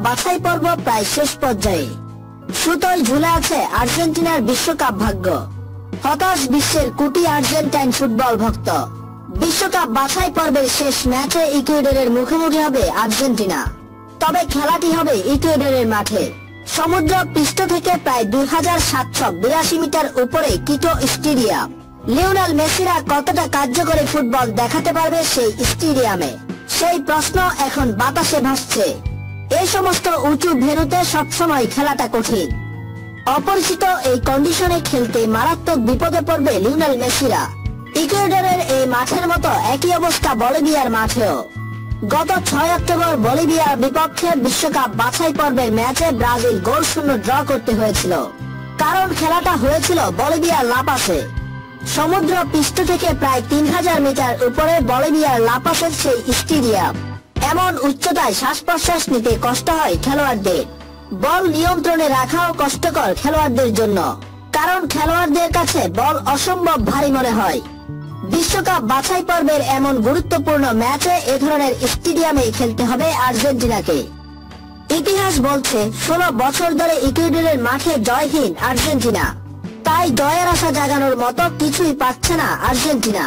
বাছাই পর্ব প্রায় শেষ পর্যায়ে। সুতোয় ঝুলে আছে আর্জেন্টিনার বিশ্বকাপ ভাগ্য। হতাশ বিশ্বের কোটি আর্জেন্টাইন ফুটবল ভক্ত। বিশ্বকাপ বাছাই পর্বের শেষ ম্যাচে ইকুয়েডরের মুখোমুখি হবে আর্জেন্টিনা। তবে খেলাটি হবে ইকুয়েডরের মাঠে। সমুদ্র পৃষ্ঠ থেকে প্রায় 2782 মিটার উপরে কিটো স্টেডিয়াম। লিওনেল মেসিরা কতটা কার্যকরী ফুটবল দেখাতে পারবে সেই স্টেডিয়ামে, সেই প্রশ্ন এখন বাতাসে ভাসছে। এই সমস্ত উঁচু ভেন্যুতে সবসময় খেলাটা কঠিন। অপরিচিত এই কন্ডিশনে খেলতে মারাত্মক বিপদে পড়বে লিওনেল মেসিরা। ইকুয়েডরের এই মাঠের মতো একই অবস্থা বলিভিয়ার মাঠেও। গত 6 অক্টোবর বলিভিয়ার বিপক্ষে বিশ্বকাপ বাছাই পর্বের ম্যাচে ব্রাজিল গোলশূন্য ড্র করতে হয়েছিল, কারণ খেলাটা হয়েছিল বলিভিয়ার লাপাসে। সমুদ্র পৃষ্ঠ থেকে প্রায় 3000 মিটার উপরে বলিভিয়ার লাপাসের সেই স্টেডিয়াম। এমন উচ্চতায় শ্বাস প্রশ্বাস নিতে কষ্ট হয় খেলোয়াড়দের। বল নিয়ন্ত্রণে রাখাও কষ্টকর খেলোয়াড়দের জন্য, কারণ খেলোয়াড়দের কাছে বল অসম্ভব ভারী মনে হয়। বিশ্বকাপ বাছাই পর্বের এমন গুরুত্বপূর্ণ ম্যাচে এ ধরনের স্টেডিয়ামে খেলতে হবে আর্জেন্টিনাকে। ইতিহাস বলছে 16 বছর ধরে ইকুয়েডরের মাঠে জয়হীন আর্জেন্টিনা। তাই জয়ের আশা জাগানোর মতো কিছুই পাচ্ছে না আর্জেন্টিনা।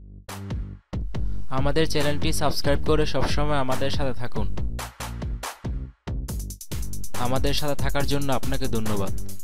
আমাদের চ্যানেলটি সাবস্ক্রাইব করে সবসময় আমাদের সাথে থাকুন। আমাদের সাথে থাকার জন্য আপনাকে ধন্যবাদ।